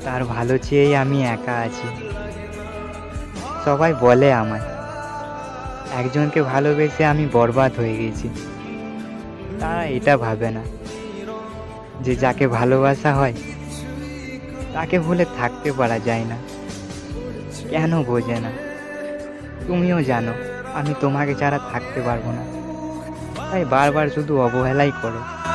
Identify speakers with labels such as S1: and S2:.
S1: তার ভালো চেয়েই আমি একা আছি। সবাই বলে আমায় একজনকে ভালোবেসে আমি বরবাদ হয়ে গেছি। তারা এটা ভাবে না যে যাকে ভালোবাসা হয় তাকে ভুলে থাকতে পারা যায় না। কেন বোঝে না? তুমিও জানো আমি তোমাকে ছাড়া থাকতে পারবো না, তাই বারবার শুধু অবহেলাই করো।